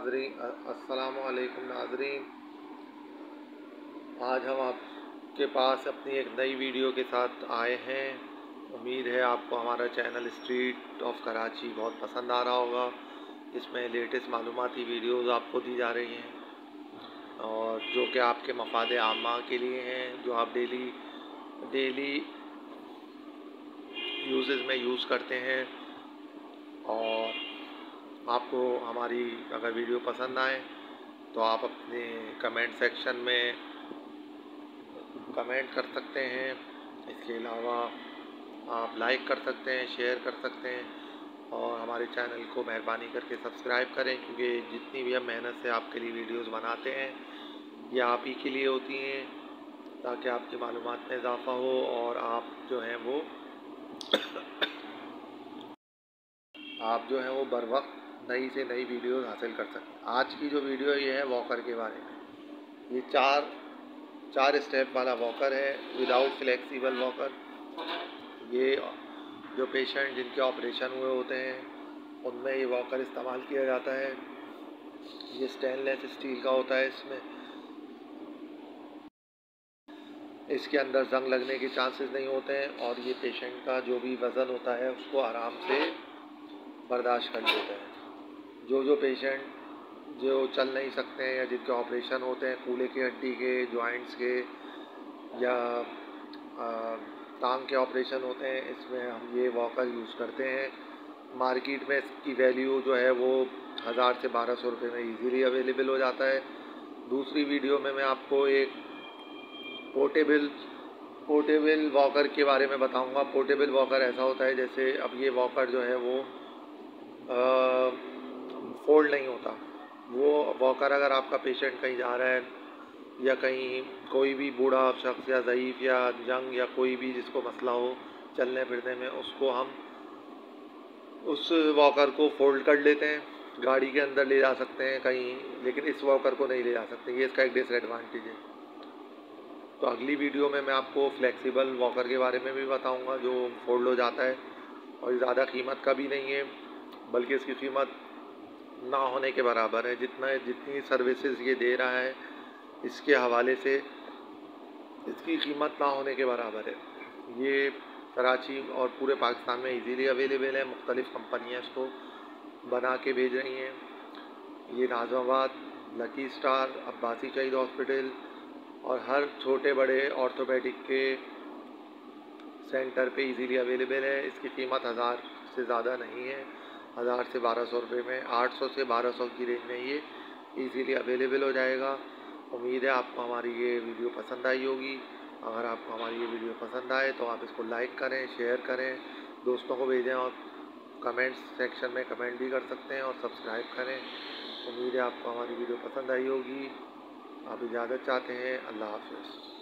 अस्सलामु अलैकुम नाज़रीन। आज हम आपके पास अपनी एक नई वीडियो के साथ आए हैं। उम्मीद है आपको हमारा चैनल स्ट्रीट ऑफ कराची बहुत पसंद आ रहा होगा। इसमें लेटेस्ट मालूमाती वीडियोज़ आपको दी जा रही हैं और जो कि आपके मफाद आमा के लिए हैं, जो आप डेली यूजेस में यूज़ करते हैं। और आपको हमारी अगर वीडियो पसंद आए तो आप अपने कमेंट सेक्शन में कमेंट कर सकते हैं। इसके अलावा आप लाइक कर सकते हैं, शेयर कर सकते हैं और हमारे चैनल को मेहरबानी करके सब्सक्राइब करें, क्योंकि जितनी भी हम मेहनत से आपके लिए वीडियोस बनाते हैं ये आप ही के लिए होती हैं, ताकि आपकी मालूमात में इजाफ़ा हो और आप जो हैं वो बर वक्त नई से नई वीडियोस हासिल कर सकें। आज की जो वीडियो ये है वॉकर के बारे में। ये चार स्टेप वाला वॉकर है, विदाउट फ्लेक्सिबल वॉकर। ये जो पेशेंट जिनके ऑपरेशन हुए होते हैं उनमें ये वॉकर इस्तेमाल किया जाता है। ये स्टेनलेस स्टील का होता है। इसके अंदर जंग लगने के चांसेस नहीं होते हैं और ये पेशेंट का जो भी वज़न होता है उसको आराम से बर्दाश्त कर लेता है। जो पेशेंट जो चल नहीं सकते हैं या जिनके ऑपरेशन होते हैं कूल्हे की हड्डी के, जॉइंट्स के या टांग के ऑपरेशन होते हैं, इसमें हम ये वॉकर यूज़ करते हैं। मार्केट में इसकी वैल्यू जो है वो 1000 से 1200 रुपये में इजीली अवेलेबल हो जाता है। दूसरी वीडियो में मैं आपको एक पोर्टेबल वॉकर के बारे में बताऊंगा। पोर्टेबल वॉकर ऐसा होता है जैसे अब ये वॉकर जो है वो फोल्ड नहीं होता। वो वॉकर अगर आपका पेशेंट कहीं जा रहा है या कहीं कोई भी बूढ़ा शख्स या ज़ईफ़ या यंग या कोई भी जिसको मसला हो चलने फिरने में, उसको हम उस वॉकर को फोल्ड कर लेते हैं, गाड़ी के अंदर ले जा सकते हैं कहीं, लेकिन इस वॉकर को नहीं ले जा सकते। ये इसका एक डिसएडवांटेज है। तो अगली वीडियो में मैं आपको फ्लेक्सिबल वॉकर के बारे में भी बताऊंगा जो फोल्ड हो जाता है और ज़्यादा कीमत का भी नहीं है, बल्कि इसकी कीमत ना होने के बराबर है। जितनी सर्विसेज ये दे रहा है इसके हवाले से इसकी कीमत ना होने के बराबर है। ये कराची और पूरे पाकिस्तान में इजीली अवेलेबल है। मुख्तलिफ़ कंपनियाँ इसको बना के भेज रही हैं। ये नाज़िमाबाद, लकी स्टार, अब्बासी शहीद हॉस्पिटल और हर छोटे बड़े ऑर्थोपेडिक के सेंटर पे इजीली अवेलेबल है। इसकी कीमत 1000 से ज़्यादा नहीं है, 1000 से 1200 रुपये में, 800 से 1200 की रेंज में ये इजीली अवेलेबल हो जाएगा। उम्मीद है आपको हमारी ये वीडियो पसंद आई होगी। अगर आपको हमारी ये वीडियो पसंद आए तो आप इसको लाइक करें, शेयर करें, दोस्तों को भेजें और कमेंट्स सेक्शन में कमेंट भी कर सकते हैं और सब्सक्राइब करें। उम्मीद है आपको हमारी वीडियो पसंद आई होगी। आप इजाज़त चाहते हैं। अल्लाह हाफ़िज़।